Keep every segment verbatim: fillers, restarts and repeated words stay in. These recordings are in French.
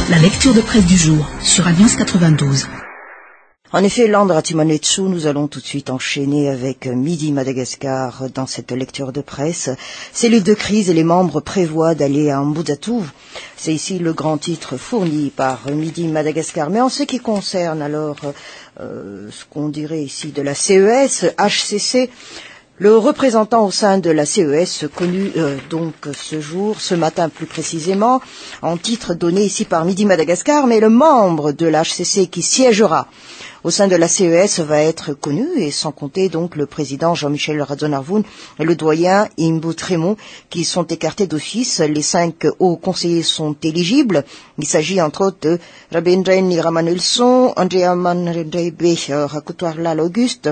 La lecture de presse du jour sur Alliance quatre-vingt-douze. En effet, Landra Timonetsu, nous allons tout de suite enchaîner avec Midi Madagascar dans cette lecture de presse. Cellule de crise et les membres prévoient d'aller à Mbudzatu. C'est ici le grand titre fourni par Midi Madagascar. Mais en ce qui concerne alors euh, ce qu'on dirait ici de la C E S, H C C, le représentant au sein de la C E S, connu euh, donc ce jour, ce matin plus précisément, en titre donné ici par Midi Madagascar, mais le membre de la H C C qui siégera au sein de la C E S va être connu, et sans compter donc le président Jean-Michel Radzonarvoun et le doyen Imbu Tremont qui sont écartés d'office. Les cinq hauts conseillers sont éligibles. Il s'agit entre autres de Rabindra Ramanelson, Andrea Manrebe Rakutuarlal Auguste,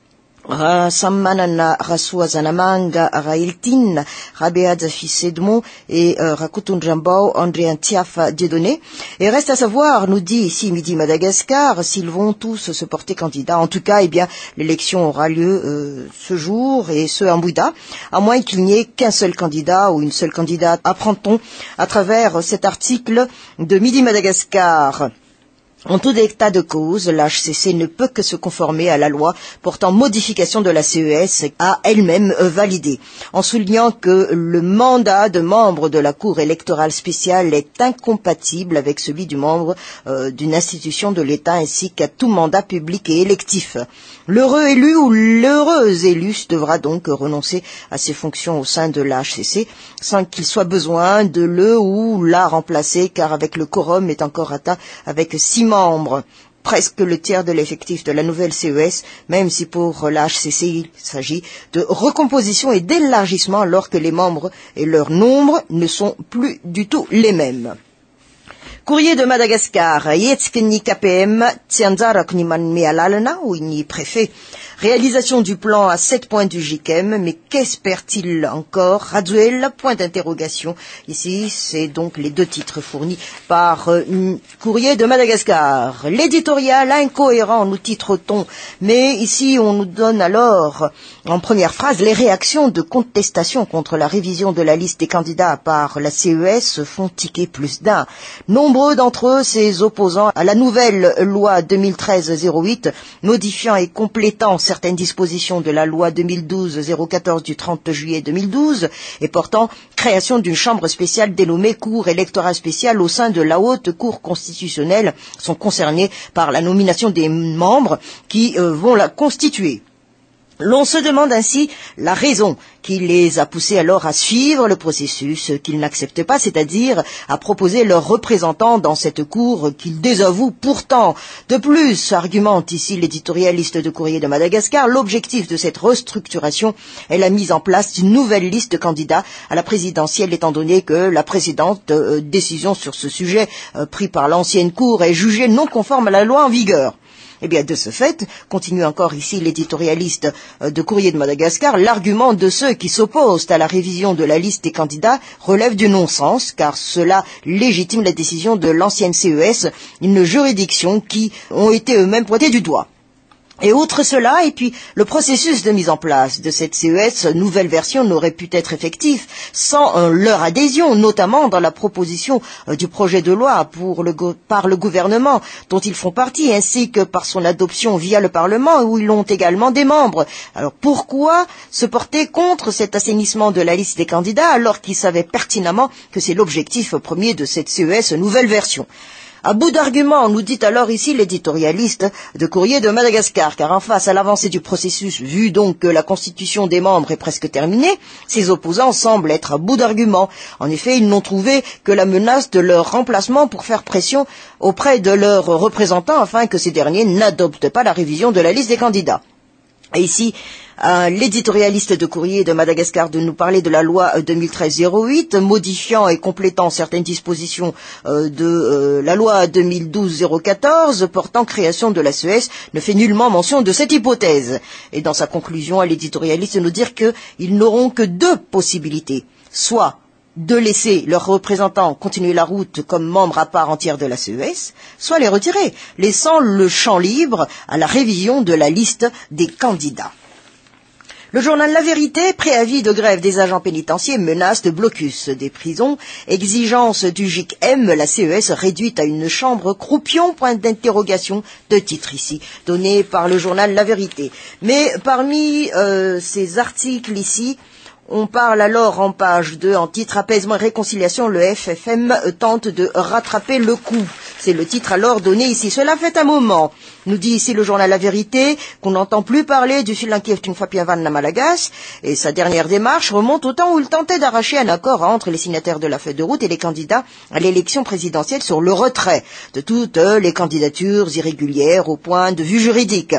Rasammanana Rasuazanamanga Railtin, Rabead Fils Edmond et euh, Rakutundrambao Andréan Tiafa Dieudonné. Et reste à savoir, nous dit ici Midi Madagascar, s'ils vont tous se porter candidats. En tout cas, eh bien, l'élection aura lieu euh, ce jour, et ce à Mbouda, à moins qu'il n'y ait qu'un seul candidat ou une seule candidate. Apprend-on à travers cet article de Midi Madagascar. En tout état de cause, la H C C ne peut que se conformer à la loi portant modification de la C E S à elle-même validée, en soulignant que le mandat de membre de la Cour électorale spéciale est incompatible avec celui du membre euh, d'une institution de l'État ainsi qu'à tout mandat public et électif. L'heureux élu ou l'heureuse élue devra donc renoncer à ses fonctions au sein de la H C C sans qu'il soit besoin de le ou la remplacer, car avec le quorum est encore atteint avec six membres, presque le tiers de l'effectif de la nouvelle C E S, même si pour la H C C il s'agit de recomposition et d'élargissement alors que les membres et leur nombre ne sont plus du tout les mêmes. Courrier de Madagascar, Yetskeni K P M, Tsianzara Kniman Mealalana, ou ni préfet. Réalisation du plan à sept points du J K M, mais qu'espère-t-il encore? Raduel, point d'interrogation. Ici, c'est donc les deux titres fournis par euh, Courrier de Madagascar. L'éditorial incohérent, nous titre-t-on, mais ici on nous donne alors, en première phrase, les réactions de contestation contre la révision de la liste des candidats par la C E S font tiquer plus d'un. Nombreux d'entre eux, ces opposants à la nouvelle loi deux mille treize zéro huit, modifiant et complétant certaines dispositions de la loi deux mille douze zéro quatorze du trente juillet deux mille douze et portant création d'une chambre spéciale dénommée Cour électorale spéciale au sein de la Haute Cour constitutionnelle, sont concernés par la nomination des membres qui euh, vont la constituer. L'on se demande ainsi la raison qui les a poussés alors à suivre le processus qu'ils n'acceptent pas, c'est-à-dire à proposer leurs représentants dans cette cour qu'ils désavouent pourtant. De plus, argumente ici l'éditorialiste de Courrier de Madagascar, l'objectif de cette restructuration est la mise en place d'une nouvelle liste de candidats à la présidentielle, étant donné que la précédente euh, décision sur ce sujet euh, prise par l'ancienne cour est jugée non conforme à la loi en vigueur. Eh bien, de ce fait, continue encore ici l'éditorialiste de Courrier de Madagascar, l'argument de ceux qui s'opposent à la révision de la liste des candidats relève du non-sens, car cela légitime la décision de l'ancienne C E S, une juridiction qui ont été eux-mêmes pointés du doigt. Et outre cela, et puis le processus de mise en place de cette C E S, nouvelle version, n'aurait pu être effectif sans euh, leur adhésion, notamment dans la proposition euh, du projet de loi pour le par le gouvernement dont ils font partie, ainsi que par son adoption via le Parlement, où ils ont également des membres. Alors pourquoi se porter contre cet assainissement de la liste des candidats alors qu'ils savaient pertinemment que c'est l'objectif premier de cette C E S nouvelle version? À bout d'arguments, nous dit alors ici l'éditorialiste de Courrier de Madagascar, car en face à l'avancée du processus, vu donc que la constitution des membres est presque terminée, ses opposants semblent être à bout d'arguments. En effet, ils n'ont trouvé que la menace de leur remplacement pour faire pression auprès de leurs représentants afin que ces derniers n'adoptent pas la révision de la liste des candidats. Et ici, euh, l'éditorialiste de Courrier de Madagascar de nous parler de la loi deux mille treize zéro huit, modifiant et complétant certaines dispositions euh, de euh, la loi deux mille douze zéro quatorze portant création de la C E S, ne fait nullement mention de cette hypothèse. Et dans sa conclusion, à l'éditorialiste de nous dire qu'ils n'auront que deux possibilités, soit de laisser leurs représentants continuer la route comme membres à part entière de la C E S, soit les retirer, laissant le champ libre à la révision de la liste des candidats. Le journal La Vérité, préavis de grève des agents pénitentiaires, menace de blocus des prisons, exigence du G I C M, la C E S réduite à une chambre croupion, point d'interrogation, de titre ici, donné par le journal La Vérité. Mais parmi euh, ces articles ici, on parle alors en page deux, en titre Apaisement et réconciliation, le F F M tente de rattraper le coup. C'est le titre alors donné ici. Cela fait un moment, nous dit ici le journal La Vérité, qu'on n'entend plus parler du Sri-Lankais Tungfapiavan Namalagas, et sa dernière démarche remonte au temps où il tentait d'arracher un accord entre les signataires de la feuille de route et les candidats à l'élection présidentielle sur le retrait de toutes les candidatures irrégulières au point de vue juridique.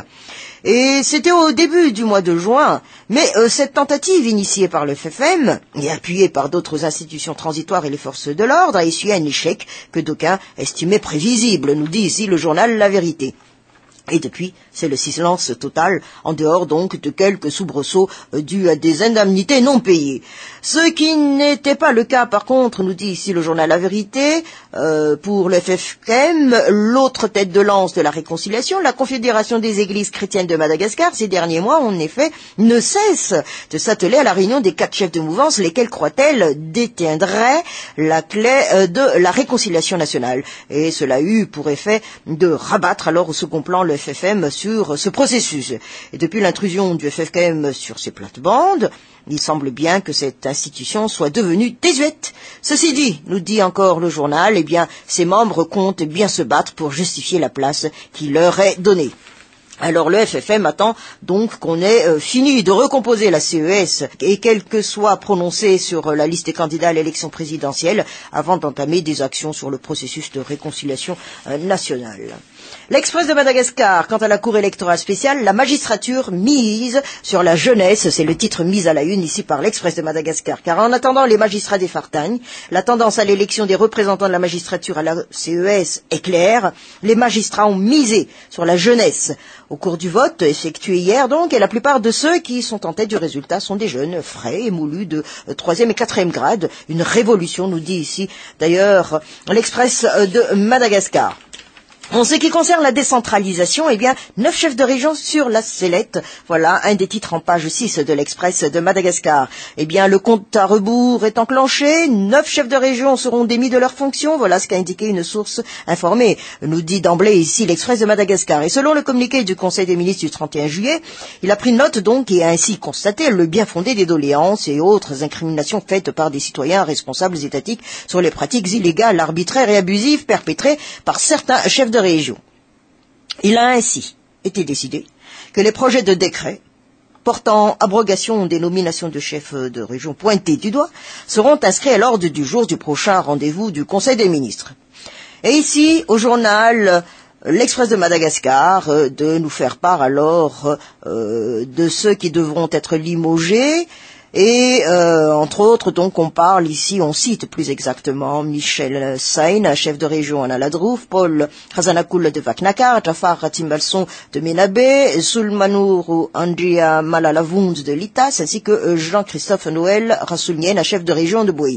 Et c'était au début du mois de juin, mais euh, cette tentative initiée par le F F M et appuyée par d'autres institutions transitoires et les forces de l'ordre a essuyé un échec que d'aucuns estimaient prévisible, nous dit ici le journal La Vérité. Et depuis, c'est le silence total, en dehors donc de quelques soubresauts euh, dus à des indemnités non payées. Ce qui n'était pas le cas, par contre, nous dit ici le journal La Vérité, euh, pour le F F M, l'autre tête de lance de la réconciliation, la Confédération des Églises chrétiennes de Madagascar, ces derniers mois, en effet, ne cesse de s'atteler à la réunion des quatre chefs de mouvance, lesquels, croit-elle, détiendraient la clé euh, de la réconciliation nationale. Et cela a eu pour effet de rabattre alors au second plan le F F M sur ce processus. Et depuis l'intrusion du F F M sur ces plates-bandes, il semble bien que cette institution soit devenue désuète. Ceci dit, nous dit encore le journal, eh bien, ses membres comptent bien se battre pour justifier la place qui leur est donnée. Alors le F F M attend donc qu'on ait euh, fini de recomposer la C E S et qu'elle que soit prononcée sur euh, la liste des candidats à l'élection présidentielle avant d'entamer des actions sur le processus de réconciliation euh, nationale. L'Express de Madagascar, quant à la Cour électorale spéciale, la magistrature mise sur la jeunesse, c'est le titre mis à la une ici par l'Express de Madagascar, car en attendant les magistrats des Fartagnes, la tendance à l'élection des représentants de la magistrature à la C E S est claire, les magistrats ont misé sur la jeunesse au cours du vote effectué hier donc, et la plupart de ceux qui sont en tête du résultat sont des jeunes frais et moulus de troisième et quatrième grade, une révolution, nous dit ici d'ailleurs l'Express de Madagascar. En ce qui concerne la décentralisation, eh bien, neuf chefs de région sur la sellette. Voilà un des titres en page six de l'Express de Madagascar. Eh bien, le compte à rebours est enclenché. Neuf chefs de région seront démis de leurs fonctions. Voilà ce qu'a indiqué une source informée. Nous dit d'emblée ici l'Express de Madagascar. Et selon le communiqué du Conseil des ministres du trente et un juillet, il a pris note donc et a ainsi constaté le bien fondé des doléances et autres incriminations faites par des citoyens responsables étatiques sur les pratiques illégales, arbitraires et abusives perpétrées par certains chefs de région. Il a ainsi été décidé que les projets de décret portant abrogation des nominations de chefs de région pointés du doigt seront inscrits à l'ordre du jour du prochain rendez-vous du Conseil des ministres. Et ici, au journal l'Express de Madagascar, euh, de nous faire part alors euh, de ceux qui devront être limogés. Et euh, entre autres, donc, on parle ici, on cite plus exactement Michel Sain, chef de région à Naladrouf, Paul Khazanakoul de Vaknakar, Jafar Timbalson de Ménabé, Soulmanourou Andria Malalavund de Litas, ainsi que Jean-Christophe Noël Rassoulnien, chef de région de Boï.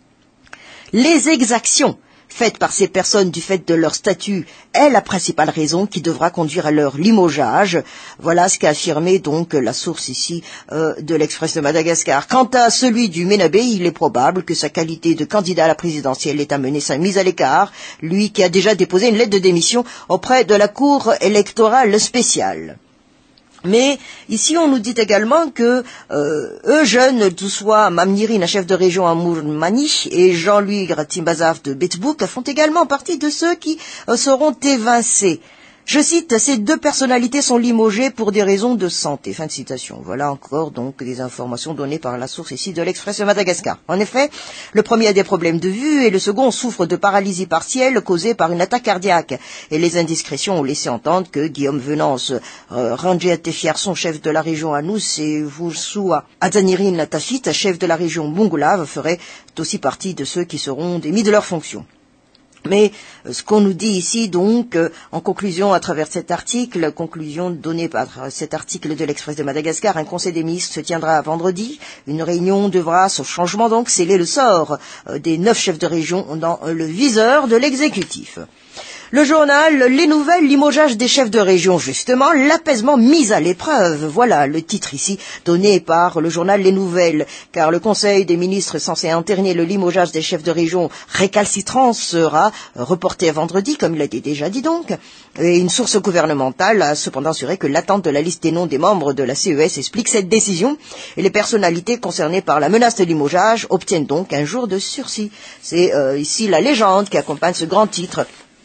Les exactions faites par ces personnes du fait de leur statut est la principale raison qui devra conduire à leur limogeage. Voilà ce qu'a affirmé donc la source ici euh, de l'Express de Madagascar. Quant à celui du Ménabé, il est probable que sa qualité de candidat à la présidentielle ait amené sa mise à l'écart, lui qui a déjà déposé une lettre de démission auprès de la Cour électorale spéciale. Mais ici, on nous dit également que euh, eux jeunes, tout soit Mamnirine, chef de région à Mourmani, et Jean-Louis Gratimbazaf de Betbouk, font également partie de ceux qui euh, seront évincés. Je cite, ces deux personnalités sont limogées pour des raisons de santé. Fin de citation. Voilà encore donc des informations données par la source ici de l'Express de Madagascar. En effet, le premier a des problèmes de vue et le second souffre de paralysie partielle causée par une attaque cardiaque. Et les indiscrétions ont laissé entendre que Guillaume Venance, euh, Ranjit Tefiar, son chef de la région Anous, et Voursua Adzanirin Tafit, chef de la région Bungulav, feraient aussi partie de ceux qui seront démis de leurs fonctions. Mais ce qu'on nous dit ici, donc, euh, en conclusion, à travers cet article, conclusion donnée par cet article de l'Express de Madagascar, un conseil des ministres se tiendra vendredi. Une réunion devra, ce changement donc, sceller le sort euh, des neuf chefs de région dans euh, le viseur de l'exécutif. Le journal Les Nouvelles, limogeage des chefs de région, justement, l'apaisement mis à l'épreuve. Voilà le titre ici donné par le journal Les Nouvelles, car le Conseil des ministres censé entériner le limogeage des chefs de région récalcitrants sera reporté à vendredi, comme il a été déjà dit donc. Et une source gouvernementale a cependant assuré que l'attente de la liste des noms des membres de la C E S explique cette décision, et les personnalités concernées par la menace de limogeage obtiennent donc un jour de sursis. C'est euh, ici la légende qui accompagne ce grand titre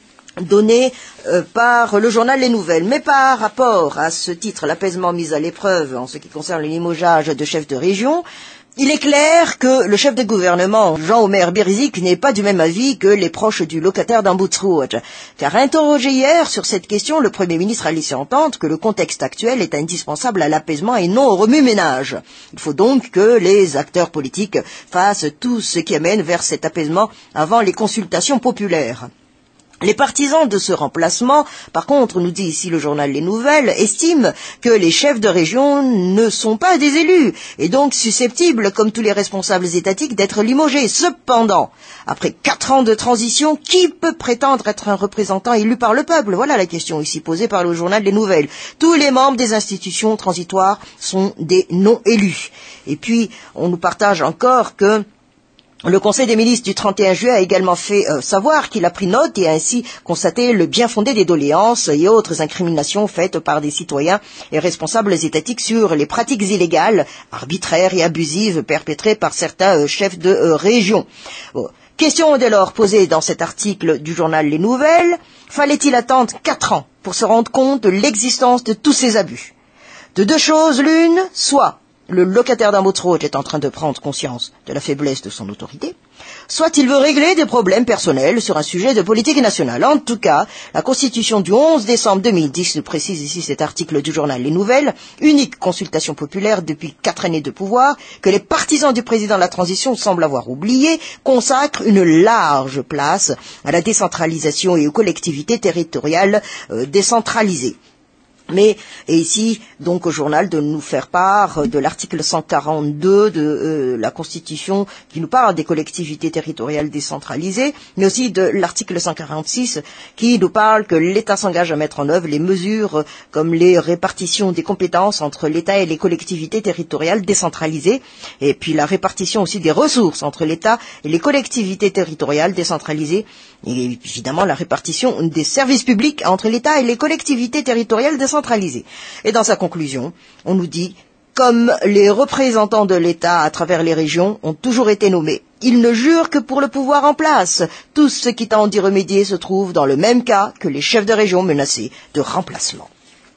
donné euh, par le journal Les Nouvelles. Mais par rapport à ce titre, l'apaisement mis à l'épreuve en ce qui concerne le limogeage de chefs de région, il est clair que le chef de gouvernement, Jean-Omer Bérizik, n'est pas du même avis que les proches du locataire d'Amboutrouadj. Car interrogé hier sur cette question, le Premier ministre a laissé entendre que le contexte actuel est indispensable à l'apaisement et non au remue-ménage. Il faut donc que les acteurs politiques fassent tout ce qui amène vers cet apaisement avant les consultations populaires. Les partisans de ce remplacement, par contre, nous dit ici le journal Les Nouvelles, estiment que les chefs de région ne sont pas des élus, et donc susceptibles, comme tous les responsables étatiques, d'être limogés. Cependant, après quatre ans de transition, qui peut prétendre être un représentant élu par le peuple? Voilà la question ici posée par le journal Les Nouvelles. Tous les membres des institutions transitoires sont des non-élus. Et puis, on nous partage encore que le Conseil des ministres du trente et un juillet a également fait euh, savoir qu'il a pris note et a ainsi constaté le bien fondé des doléances et autres incriminations faites par des citoyens et responsables étatiques sur les pratiques illégales, arbitraires et abusives perpétrées par certains euh, chefs de euh, région. Bon. Question dès lors posée dans cet article du journal Les Nouvelles, fallait-il attendre quatre ans pour se rendre compte de l'existence de tous ces abus? De deux choses l'une, soit le locataire d'Amboutrouadj est en train de prendre conscience de la faiblesse de son autorité, soit il veut régler des problèmes personnels sur un sujet de politique nationale. En tout cas, la Constitution du onze décembre deux mille dix nous précise ici cet article du journal Les Nouvelles, unique consultation populaire depuis quatre années de pouvoir, que les partisans du président de la transition semblent avoir oublié, consacre une large place à la décentralisation et aux collectivités territoriales euh, décentralisées. Mais, et ici, donc, au journal, de nous faire part de l'article cent quarante-deux de euh, la Constitution qui nous parle des collectivités territoriales décentralisées, mais aussi de l'article cent quarante-six qui nous parle que l'État s'engage à mettre en œuvre les mesures euh, comme les répartitions des compétences entre l'État et les collectivités territoriales décentralisées, et puis la répartition aussi des ressources entre l'État et les collectivités territoriales décentralisées, et évidemment la répartition des services publics entre l'État et les collectivités territoriales décentralisées. Et dans sa conclusion, on nous dit, comme les représentants de l'État à travers les régions ont toujours été nommés, ils ne jurent que pour le pouvoir en place. Tous ceux qui tentent d'y remédier se trouvent dans le même cas que les chefs de région menacés de remplacement.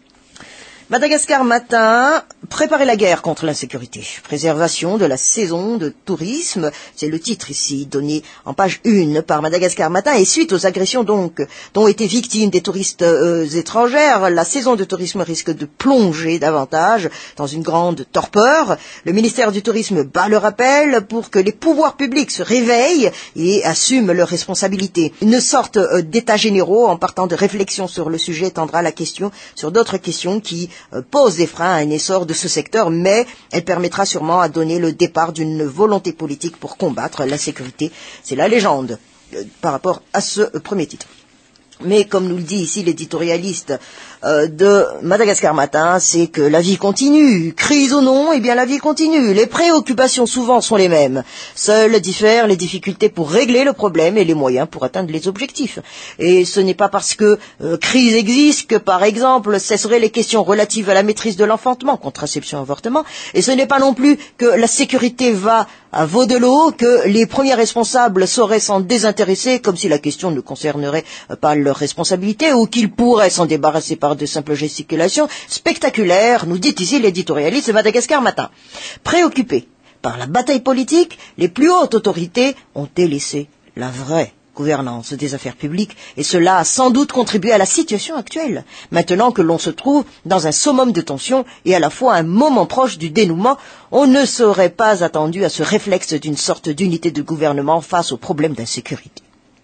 Madagascar Matin, préparer la guerre contre l'insécurité, préservation de la saison de tourisme, c'est le titre ici donné en page une par Madagascar Matin, et suite aux agressions donc dont ont été victimes des touristes euh, étrangères, la saison de tourisme risque de plonger davantage dans une grande torpeur. Le ministère du Tourisme bat le rappel pour que les pouvoirs publics se réveillent et assument leurs responsabilités. Une sorte euh, d'état généraux en partant de réflexions sur le sujet tendra la question sur d'autres questions qui pose des freins à un essor de ce secteur, mais elle permettra sûrement à donner le départ d'une volonté politique pour combattre l'insécurité. C'est la légende euh, par rapport à ce euh, premier titre. Mais comme nous le dit ici l'éditorialiste euh, de Madagascar Matin, c'est que la vie continue. Crise ou non, eh bien la vie continue. Les préoccupations souvent sont les mêmes. Seules diffèrent les difficultés pour régler le problème et les moyens pour atteindre les objectifs. Et ce n'est pas parce que euh, crise existe que, par exemple, cesseraient les questions relatives à la maîtrise de l'enfantement, contraception, avortement. Et ce n'est pas non plus que la sécurité va à veau de l'eau, que les premiers responsables sauraient s'en désintéresser, comme si la question ne concernerait pas leur responsabilité, ou qu'ils pourraient s'en débarrasser par de simples gesticulations spectaculaires, nous dit ici l'éditorialiste de Madagascar Matin. Préoccupés par la bataille politique, les plus hautes autorités ont délaissé la vraie gouvernance des affaires publiques, et cela a sans doute contribué à la situation actuelle, maintenant que l'on se trouve dans un summum de tension et à la fois un moment proche du dénouement. On ne serait pas attendu à ce réflexe d'une sorte d'unité de gouvernement face aux problèmes d'insécurité.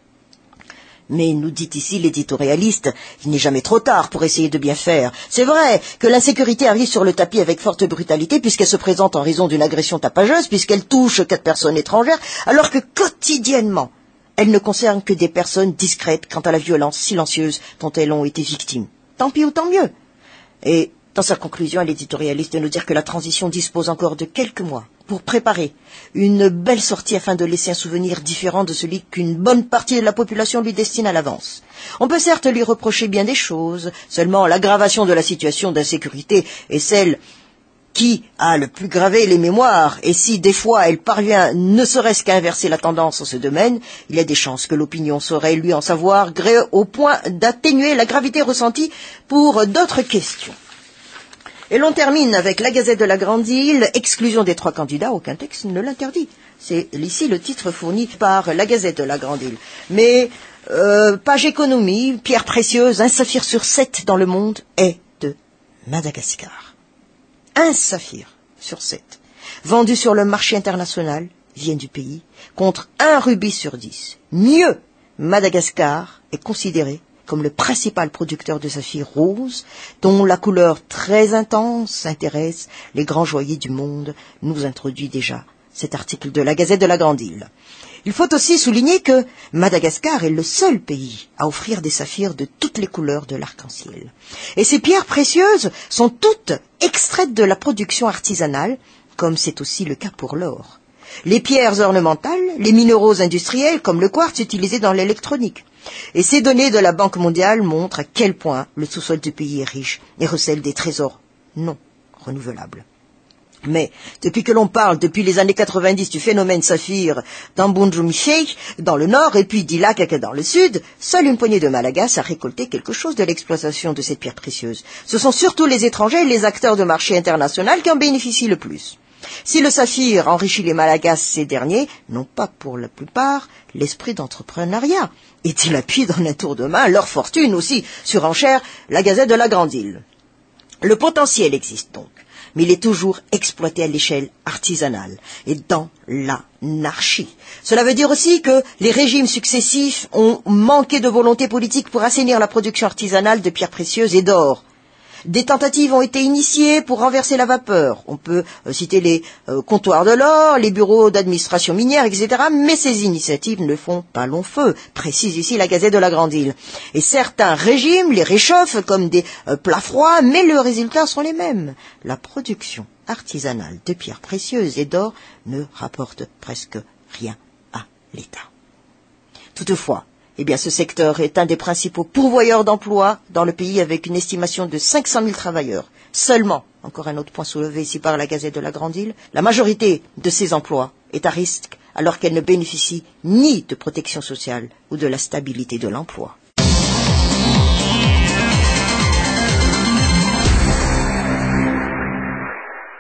Mais nous dit ici l'éditorialiste, il n'est jamais trop tard pour essayer de bien faire. C'est vrai que l'insécurité arrive sur le tapis avec forte brutalité puisqu'elle se présente en raison d'une agression tapageuse, puisqu'elle touche quatre personnes étrangères, alors que quotidiennement, Elle ne concerne que des personnes discrètes quant à la violence silencieuse dont elles ont été victimes. Tant pis ou tant mieux. Et dans sa conclusion, elle est éditorialiste de nous dire que la transition dispose encore de quelques mois pour préparer une belle sortie afin de laisser un souvenir différent de celui qu'une bonne partie de la population lui destine à l'avance. On peut certes lui reprocher bien des choses, seulement l'aggravation de la situation d'insécurité est celle qui a le plus gravé les mémoires, et si des fois elle parvient ne serait-ce qu'à inverser la tendance en ce domaine, il y a des chances que l'opinion saurait lui en savoir gré au point d'atténuer la gravité ressentie pour d'autres questions. Et l'on termine avec la Gazette de la Grande Île, exclusion des trois candidats, aucun texte ne l'interdit. C'est ici le titre fourni par la Gazette de la Grande Île. Mais, euh, page économie, pierre précieuse, un saphir sur sept dans le monde est de Madagascar. Un saphir sur sept, vendu sur le marché international, vient du pays, contre un rubis sur dix. Mieux, Madagascar est considéré comme le principal producteur de saphirs roses, dont la couleur très intense intéresse les grands joailliers du monde, nous introduit déjà cet article de la Gazette de la Grande Île. Il faut aussi souligner que Madagascar est le seul pays à offrir des saphirs de toutes les couleurs de l'arc-en-ciel. Et ces pierres précieuses sont toutes extraites de la production artisanale, comme c'est aussi le cas pour l'or. Les pierres ornementales, les minéraux industriels comme le quartz utilisés dans l'électronique. Et ces données de la Banque mondiale montrent à quel point le sous-sol du pays est riche et recèle des trésors non renouvelables. Mais, depuis que l'on parle, depuis les années quatre-vingt-dix, du phénomène saphir dans Bunjumishek, dans le nord, et puis d'Ilakaka dans le sud, seule une poignée de Malagas a récolté quelque chose de l'exploitation de cette pierre précieuse. Ce sont surtout les étrangers et les acteurs de marché international qui en bénéficient le plus. Si le saphir enrichit les Malagas, ces derniers n'ont pas, pour la plupart, l'esprit d'entrepreneuriat. Et il appuie dans un tour de main leur fortune aussi, surenchère la Gazette de la Grande Île. Le potentiel existe donc, mais il est toujours exploité à l'échelle artisanale et dans l'anarchie. Cela veut dire aussi que les régimes successifs ont manqué de volonté politique pour assainir la production artisanale de pierres précieuses et d'or. Des tentatives ont été initiées pour renverser la vapeur. On peut euh, citer les euh, comptoirs de l'or, les bureaux d'administration minière, et cetera. Mais ces initiatives ne font pas long feu, précise ici la Gazette de la Grande Île. Et certains régimes les réchauffent comme des euh, plats froids, mais les résultats sont les mêmes. La production artisanale de pierres précieuses et d'or ne rapporte presque rien à l'État. Toutefois, eh bien, ce secteur est un des principaux pourvoyeurs d'emplois dans le pays avec une estimation de cinq cent mille travailleurs. Seulement, encore un autre point soulevé ici par la Gazette de la Grande Île, la majorité de ces emplois est à risque alors qu'elle ne bénéficie ni de protection sociale ou de la stabilité de l'emploi.